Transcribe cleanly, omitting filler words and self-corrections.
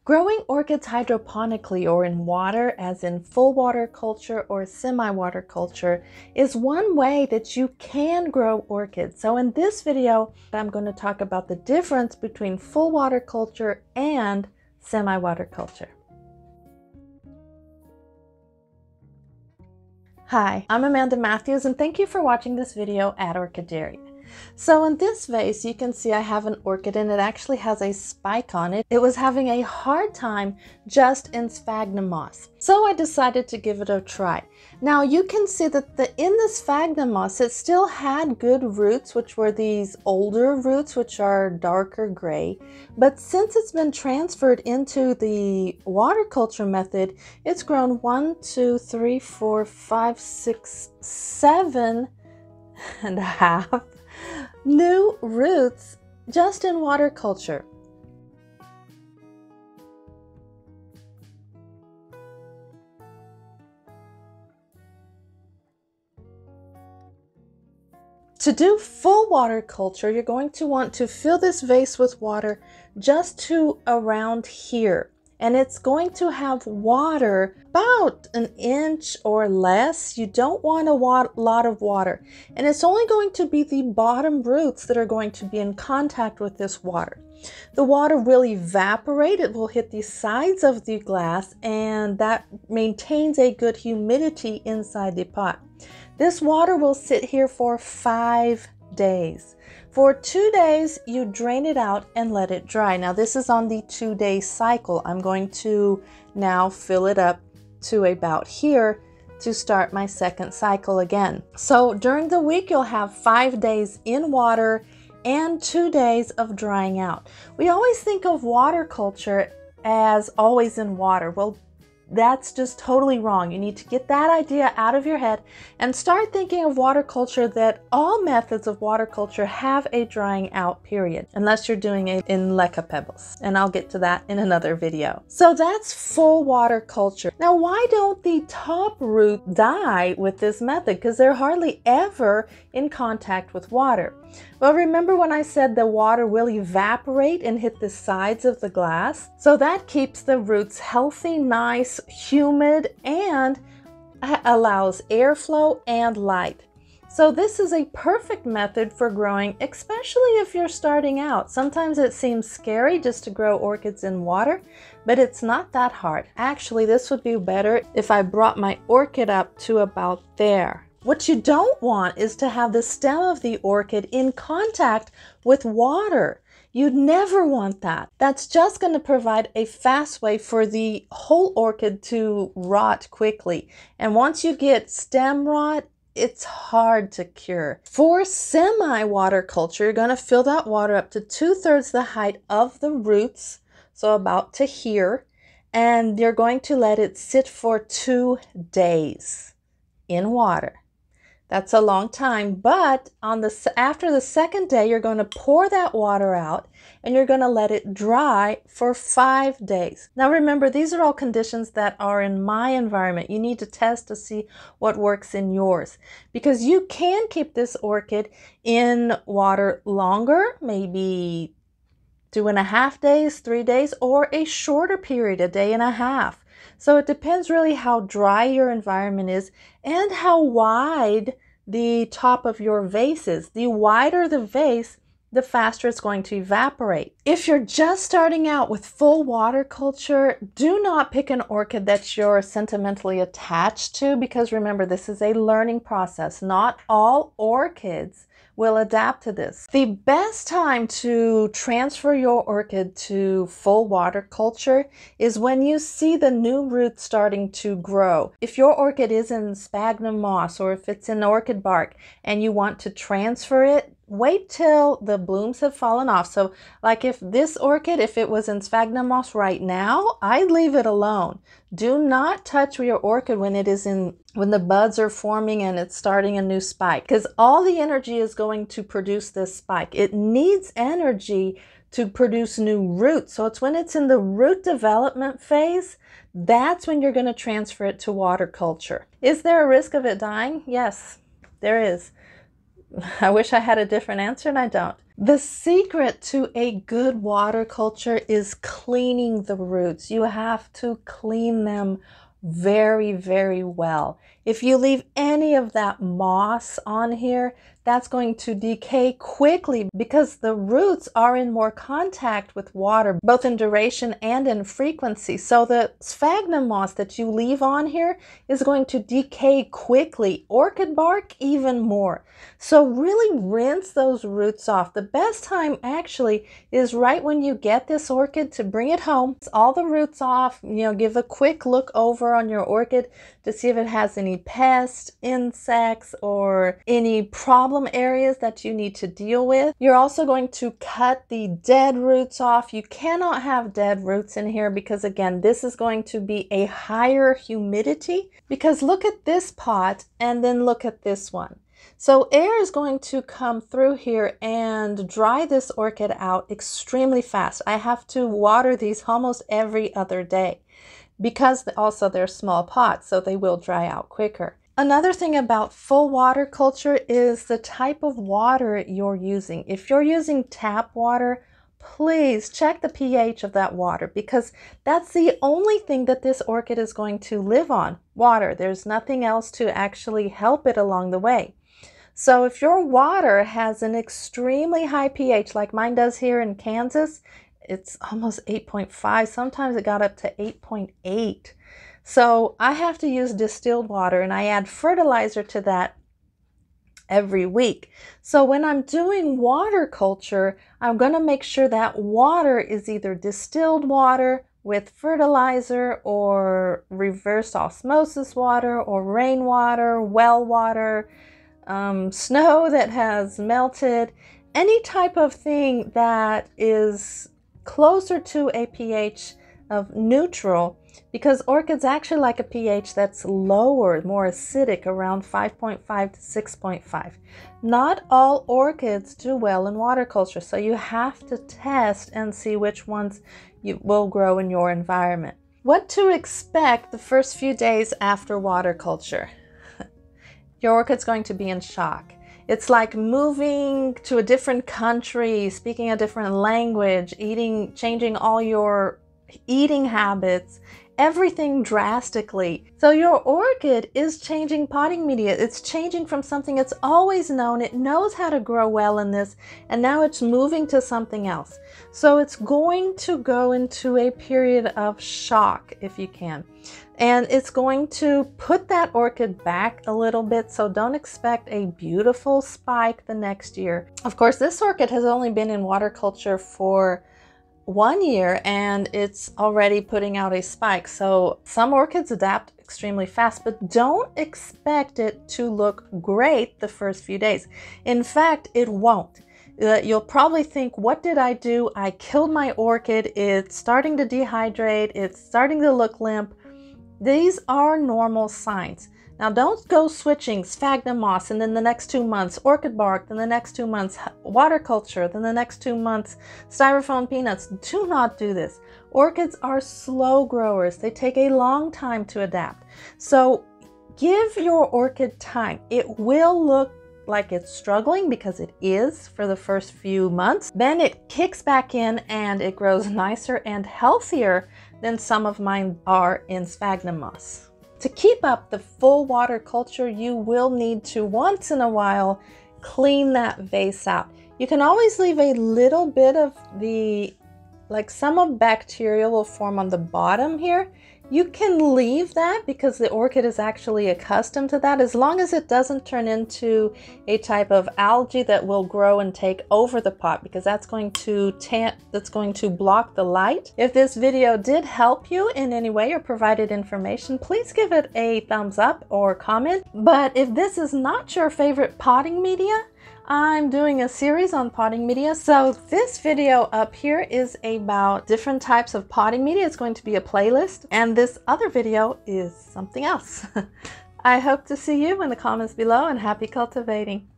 Growing orchids hydroponically or in water, as in full water culture or semi-water culture, is one way that you can grow orchids. So in this video, I'm going to talk about the difference between full water culture and semi-water culture. Hi, I'm Amanda Matthews and thank you for watching this video at Orchidaria. So in this vase, you can see I have an orchid and it actually has a spike on it. It was having a hard time just in sphagnum moss. So I decided to give it a try. Now you can see that in the sphagnum moss, it still had good roots, which were these older roots, which are darker gray. But since it's been transferred into the water culture method, it's grown 1, 2, 3, 4, 5, 6, 7 and a half new roots just in water culture. To do full water culture, you're going to want to fill this vase with water just to around here. And it's going to have water about an inch or less. You don't want a lot of water. And it's only going to be the bottom roots that are going to be in contact with this water. The water will evaporate. It will hit the sides of the glass, and that maintains a good humidity inside the pot. This water will sit here for 5 days. For 2 days, you drain it out and let it dry. Now this is on the 2-day cycle. I'm going to now fill it up to about here to start my second cycle again. So during the week, you'll have 5 days in water and 2 days of drying out. We always think of water culture as always in water. Well, that's just totally wrong. You need to get that idea out of your head and start thinking of water culture that all methods of water culture have a drying out period, unless you're doing it in leca pebbles. And I'll get to that in another video. So that's full water culture. Now, why don't the top root die with this method? Because they're hardly ever in contact with water. Well, remember when I said the water will evaporate and hit the sides of the glass? So that keeps the roots healthy, nice, humid, and allows airflow and light. So this is a perfect method for growing, especially if you're starting out. Sometimes it seems scary just to grow orchids in water, but it's not that hard. Actually, this would be better if I brought my orchid up to about there. What you don't want is to have the stem of the orchid in contact with water. You'd never want that. That's just going to provide a fast way for the whole orchid to rot quickly. And once you get stem rot, it's hard to cure. For semi-water culture, you're going to fill that water up to 2/3 the height of the roots, so about to here, and you're going to let it sit for 2 days in water. That's a long time, but after the second day, you're going to pour that water out and you're going to let it dry for 5 days. Now remember, these are all conditions that are in my environment. You need to test to see what works in yours, because you can keep this orchid in water longer, maybe 2.5 days, 3 days, or a shorter period, 1.5 days. So it depends really how dry your environment is and how wide the top of your vase is. The wider the vase, the faster it's going to evaporate. If you're just starting out with full water culture, do not pick an orchid that you're sentimentally attached to, because remember, this is a learning process. Not all orchids will adapt to this. The best time to transfer your orchid to full water culture is when you see the new roots starting to grow. If your orchid is in sphagnum moss or if it's in orchid bark and you want to transfer it, wait till the blooms have fallen off. So like if this orchid, if it was in sphagnum moss right now, I'd leave it alone. Do not touch your orchid when the buds are forming and it's starting a new spike, because all the energy is going to produce this spike. It needs energy to produce new roots. So it's when it's in the root development phase, that's when you're going to transfer it to water culture. Is there a risk of it dying? Yes, there is. I wish I had a different answer, and I don't. The secret to a good water culture is cleaning the roots. You have to clean them very, very well. If you leave any of that moss on here, that's going to decay quickly because the roots are in more contact with water, both in duration and in frequency. So the sphagnum moss that you leave on here is going to decay quickly. Orchid bark, even more. So really rinse those roots off. The best time actually is right when you get this orchid to bring it home. It's all the roots off, give a quick look over on your orchid to see if it has any pests, insects, or any problem areas that you need to deal with. You're also going to cut the dead roots off. You cannot have dead roots in here because, again, this is going to be a higher humidity. Because look at this pot and then look at this one. So air is going to come through here and dry this orchid out extremely fast. I have to water these almost every other day because also they're small pots, so they will dry out quicker. Another thing about full water culture is the type of water you're using. If you're using tap water, please check the pH of that water because that's the only thing that this orchid is going to live on, water. There's nothing else to actually help it along the way. So if your water has an extremely high pH, like mine does here in Kansas, it's almost 8.5. Sometimes it got up to 8.8. So I have to use distilled water and I add fertilizer to that every week. So when I'm doing water culture, I'm going to make sure that water is either distilled water with fertilizer or reverse osmosis water or rainwater, well water, snow that has melted, any type of thing that is closer to a pH of neutral, because orchids actually like a pH that's lower, more acidic, around 5.5 to 6.5. Not all orchids do well in water culture, so you have to test and see which ones will grow in your environment. What to expect the first few days after water culture? Your orchid's going to be in shock. It's like moving to a different country, speaking a different language, changing all your eating habits, everything drastically. So your orchid is changing potting media. It's changing from something it's always known. It knows how to grow well in this, and now it's moving to something else. So it's going to go into a period of shock, if you can. And it's going to put that orchid back a little bit, so don't expect a beautiful spike the next year. Of course, this orchid has only been in water culture for 1 year and it's already putting out a spike. So some orchids adapt extremely fast, but don't expect it to look great the first few days. In fact, it won't. You'll probably think, what did I do? I killed my orchid. It's starting to dehydrate. It's starting to look limp. These are normal signs. Now don't go switching sphagnum moss and then the next 2 months orchid bark, then the next 2 months water culture, then the next 2 months styrofoam peanuts. Do not do this. Orchids are slow growers. They take a long time to adapt. So give your orchid time. It will look like it's struggling because it is for the first few months. Then it kicks back in and it grows nicer and healthier than some of mine are in sphagnum moss. To keep up the full water culture, you will need to once in a while clean that vase out. You can always leave a little bit of some of bacteria will form on the bottom here. You can leave that because the orchid is actually accustomed to that, as long as it doesn't turn into a type of algae that will grow and take over the pot, because that's going to block the light. If this video did help you in any way or provided information, please give it a thumbs up or comment. But if this is not your favorite potting media, I'm doing a series on potting media. So this video up here is about different types of potting media. It's going to be a playlist, and this other video is something else. I hope to see you in the comments below, and happy cultivating.